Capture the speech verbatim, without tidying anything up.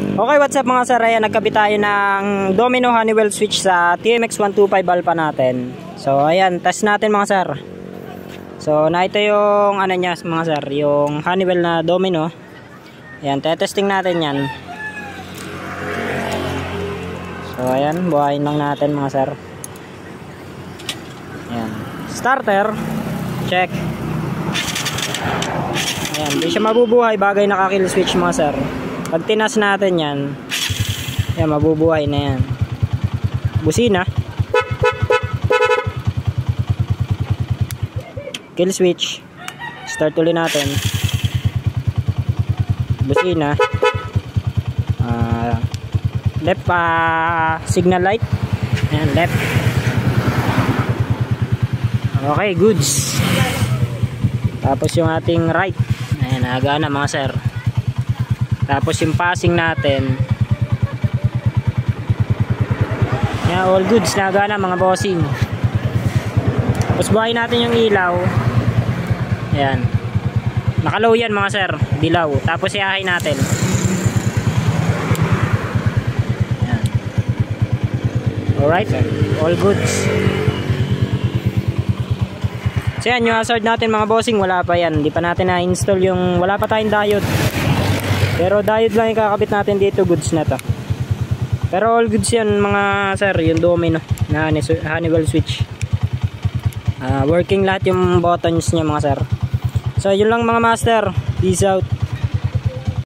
Okay, what's up mga sir? Ayan, nagkabit tayo ng Domino Honeywell switch sa T M X one twenty-five Alpha natin. So ayan, test natin mga sir. So na ito yung ano niya mga sir, yung Honeywell na Domino. Ayan, testing natin yan. So ayan, buhayin lang natin mga sir. Ayan, starter, check. Ayan, di siya mabubuhay bagay naka-kill switch mga sir. Pag tinas natin yan, yan, mabubuhay na yan. Busina, kill switch, start ulit natin. Busina, uh, left uh, signal light, yan, left. Okay, goods. Tapos yung ating right, ayan, nagana mga sir. Tapos yung passing natin, yeah, all goods, nagana mga bossing. Tapos buhayin natin yung ilaw. Ayan, nakalow yan mga sir, dilaw. Tapos iahay natin. Ayan. Alright, all goods. So yan, yung hazard natin mga bossing, wala pa yan. Hindi pa natin na-install yung, wala pa tayong diode. Pero diode lang yung kakabit natin dito, goods na to. Pero all goods yan mga sir, yung Domino na Honeywell switch. Uh, working lahat yung buttons niya mga sir. So yun lang mga master, peace out.